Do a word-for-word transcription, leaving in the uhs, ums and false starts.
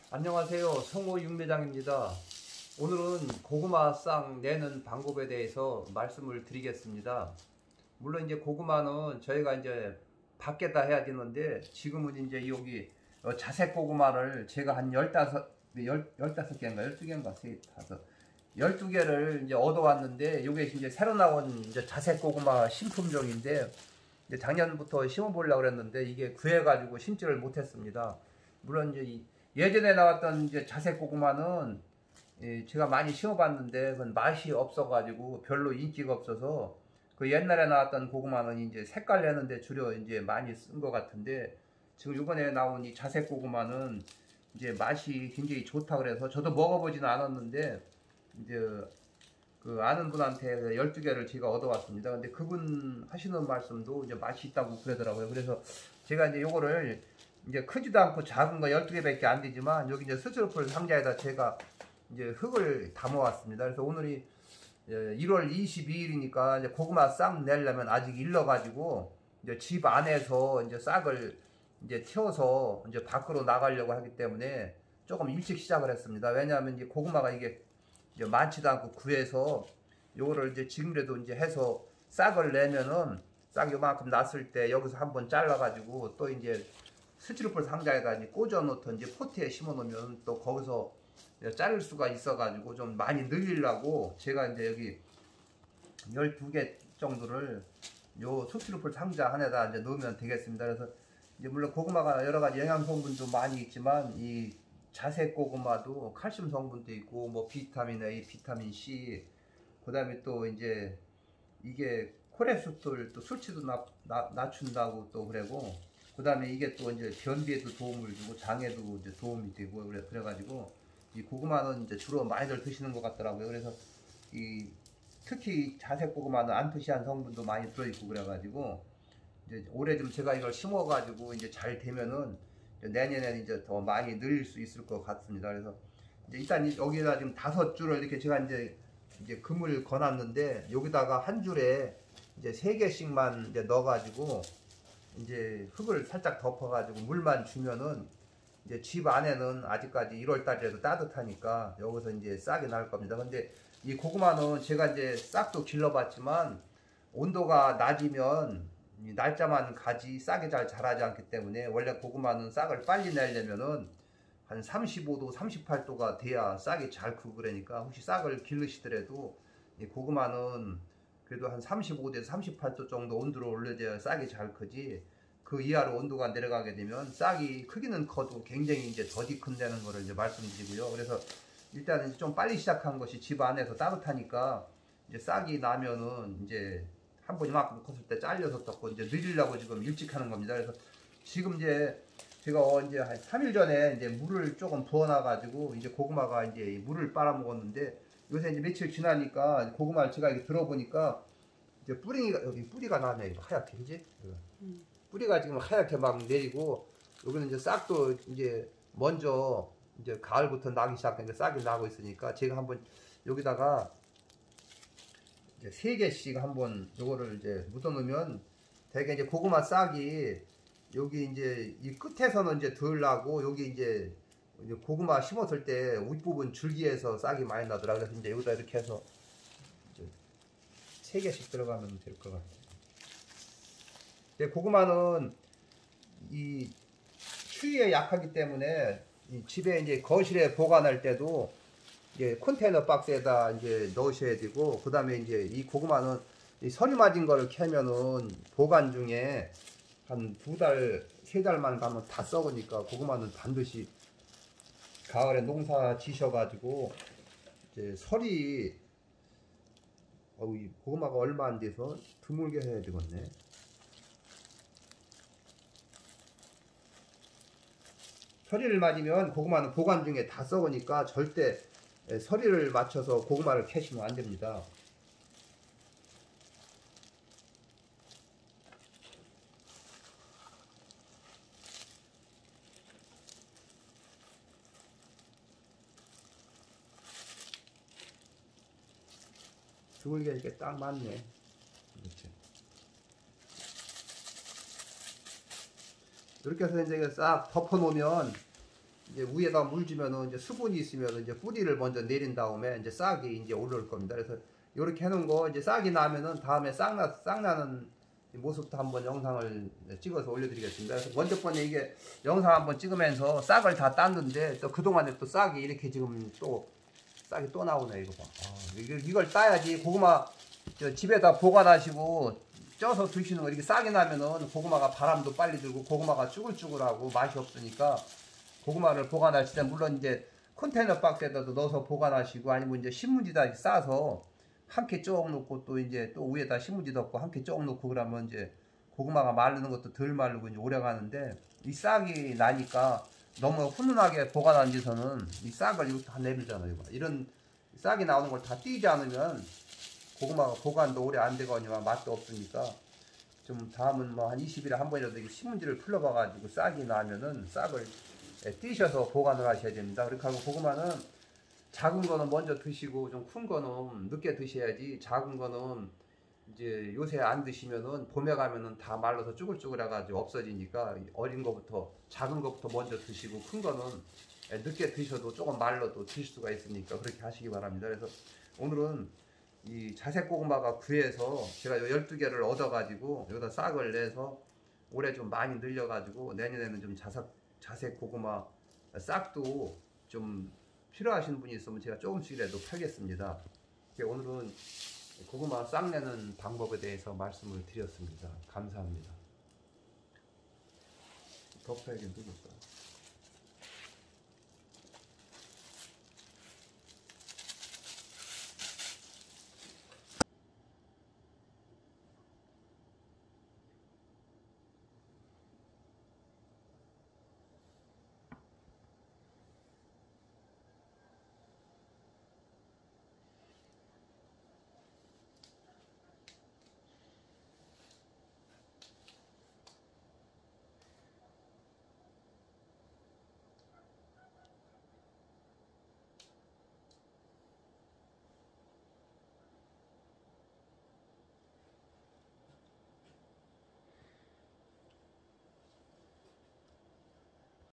안녕하세요. 성호 육매장입니다. 오늘은 고구마 싹 내는 방법에 대해서 말씀을 드리겠습니다. 물론 이제 고구마는 저희가 이제 밖에다 해야 되는데 지금은 이제 여기 자색 고구마를 제가 한 열다섯, 열, 열다섯 개인가 열두 개인가 세, 다섯, 열두 개를 이제 얻어왔는데 이게 이제 새로 나온 이제 자색 고구마 신품종인데 이제 작년부터 심어보려고 그랬는데 이게 구해가지고 심지를 못했습니다. 물론 이제 예전에 나왔던 이제 자색 고구마는 제가 많이 심어봤는데 그건 맛이 없어가지고 별로 인기가 없어서 그 옛날에 나왔던 고구마는 이제 색깔 내는데 주로 이제 많이 쓴 것 같은데 지금 이번에 나온 이 자색 고구마는 이제 맛이 굉장히 좋다 그래서 저도 먹어보지는 않았는데 이제 그 아는 분한테 열두 개를 제가 얻어왔습니다. 근데 그분 하시는 말씀도 이제 맛이 있다고 그러더라고요. 그래서 제가 이제 요거를 이제 크지도 않고 작은 거 열두 개밖에 안 되지만 여기 이제 스티로폼 상자에다 제가 이제 흙을 담아 왔습니다. 그래서 오늘이 일월 이십이일이니까 이제 고구마 싹 내려면 아직 일러 가지고 이제 집 안에서 이제 싹을 이제 튀어서 이제 밖으로 나가려고 하기 때문에 조금 일찍 시작을 했습니다. 왜냐하면 이제 고구마가 이게 이제 많지도 않고 구해서 요거를 이제 지금이라도 이제 해서 싹을 내면은 싹 요만큼 났을 때 여기서 한번 잘라 가지고 또 이제 스티로폼 상자에다 이제 꽂아 놓던 이제 포트에 심어 놓으면 또 거기서 자를 수가 있어 가지고 좀 많이 늘리려고 제가 이제 여기 열두 개 정도를 요 스티로폼 상자 안에다 이제 넣으면 되겠습니다. 그래서 이제 물론 고구마가 여러 가지 영양 성분도 많이 있지만 이 자색 고구마도 칼슘 성분도 있고 뭐 비타민 A, 비타민 C, 그다음에 또 이제 이게 콜레스테롤 또 수치도 나, 나, 낮춘다고 또 그러고 그 다음에 이게 또 이제 변비에도 도움을 주고 장에도 이제 도움이 되고 그래, 그래가지고 이 고구마는 이제 주로 많이들 드시는 것 같더라고요. 그래서 이 특히 자색 고구마는 안토시안 성분도 많이 들어있고 그래가지고 이제 올해 좀 제가 이걸 심어가지고 이제 잘 되면은 이제 내년에는 이제 더 많이 늘릴 수 있을 것 같습니다. 그래서 이제 일단 여기다 지금 다섯 줄을 이렇게 제가 이제 이제 금을 거놨는데 여기다가 한 줄에 이제 세 개씩만 이제 넣어가지고 이제 흙을 살짝 덮어가지고 물만 주면은 이제 집 안에는 아직까지 일월 달이라도 따뜻하니까 여기서 이제 싹이 날 겁니다. 근데 이 고구마는 제가 이제 싹도 길러봤지만 온도가 낮으면 날짜만 가지 싹이 잘 자라지 않기 때문에 원래 고구마는 싹을 빨리 내려면은 한 삼십오 도, 삼십팔 도가 돼야 싹이 잘 크고 그러니까 혹시 싹을 기르시더라도 이 고구마는 그래도 한 삼십오 도에서 삼십팔 도 정도 온도로 올려줘야 싹이 잘 크지 그 이하로 온도가 내려가게 되면 싹이 크기는 커도 굉장히 이제 더디 큰다는 거를 이제 말씀드리고요. 그래서 일단은 좀 빨리 시작한 것이 집 안에서 따뜻하니까 이제 싹이 나면은 이제 한 번 이만큼 컸을 때 잘려서 떴고 이제 늘리려고 지금 일찍 하는 겁니다. 그래서 지금 이제 제가 어 이제 한 삼 일 전에 이제 물을 조금 부어놔 가지고 이제 고구마가 이제 물을 빨아먹었는데 요새 이제 며칠 지나니까 고구마를 제가 이렇게 들어보니까 이제 뿌리가 여기 뿌리가 나네. 하얗게 그지? 음. 뿌리가 지금 하얗게 막 내리고 여기는 이제 싹도 이제 먼저 이제 가을부터 나기 시작하니까 싹이 나고 있으니까 제가 한번 여기다가 이제 세 개씩 한번 요거를 이제 묻어 놓으면 되게 이제 고구마 싹이 여기 이제 이 끝에서는 이제 덜 나고 여기 이제 고구마 심었을 때 윗부분 줄기에서 싹이 많이 나더라. 그래서 이제 여기다 이렇게 해서 이제 세 개씩 들어가면 될 것 같아요. 근데 고구마는 이 추위에 약하기 때문에 이 집에 이제 거실에 보관할 때도 이제 컨테이너 박스에다 이제 넣으셔야 되고 그 다음에 이제 이 고구마는 이 서리 맞은 거를 캐면은 보관 중에 한 두 달, 세 달만 가면 다 썩으니까 고구마는 반드시 가을에 농사 지셔가지고 이제 설이 어우 이 고구마가 얼마 안 돼서 드물게 해야 되겠네. 서리를 맞으면 고구마는 보관 중에 다 썩으니까 절대 서리를 맞춰서 고구마를 캐시면 안 됩니다. 드물게 이렇게 딱 맞네. 이렇게. 이렇게 해서 이제 싹 덮어 놓으면 이제 위에다 물 주면은 이제 수분이 있으면 이제 뿌리를 먼저 내린 다음에 이제 싹이 이제 올라올 겁니다. 그래서 이렇게 해놓은 거 이제 싹이 나면은 다음에 싹나 싹 나는 모습도 한번 영상을 찍어서 올려드리겠습니다. 그래서 먼저 번에 이게 영상 한번 찍으면서 싹을 다 땄는데 또 그동안에 또 싹이 이렇게 지금 또 싹이 또 나오네. 이거 봐. 아, 이걸, 이걸 따야지 고구마 집에다 보관하시고 쪄서 드시는 거. 이렇게 싹이 나면은 고구마가 바람도 빨리 들고 고구마가 쭈글쭈글하고 맛이 없으니까 고구마를 보관하실 때 물론 이제 컨테이너 박스에다도 넣어서 보관하시고 아니면 이제 신문지다 싸서 한 개 쭉 넣고 또 이제 또 위에다 신문지 덮고 한 개 쭉 넣고 그러면 이제 고구마가 마르는 것도 덜 마르고 이제 오래 가는데 이 싹이 나니까 너무 훈훈하게 보관한 데서는 이 싹을 이렇게 다 내밀잖아요. 이런 싹이 나오는 걸 다 띄지 않으면 고구마가 보관도 오래 안 되거니와 맛도 없으니까 좀 다음은 뭐 한 이십 일에 한 번이라도 신문지를 풀러봐 가지고 싹이 나면은 싹을 띄셔서 보관을 하셔야 됩니다. 그렇게 하고 고구마는 작은 거는 먼저 드시고 좀 큰 거는 늦게 드셔야지. 작은 거는 이제 요새 안 드시면은 봄에 가면은 다 말라서 쭈글쭈글 해가지고 없어지니까 어린 거부터 작은 거부터 먼저 드시고 큰 거는 늦게 드셔도 조금 말라도 드실 수가 있으니까 그렇게 하시기 바랍니다. 그래서 오늘은 이 자색 고구마가 구해서 제가 열두 개를 얻어가지고 여기다 싹을 내서 올해 좀 많이 늘려가지고 내년에는 좀 자색, 자색 고구마 싹도 좀 필요하신 분이 있으면 제가 조금씩이라도 팔겠습니다. 오늘은 고구마 싹 내는 방법에 대해서 말씀을 드렸습니다. 감사합니다. 덮어야지 누굴까?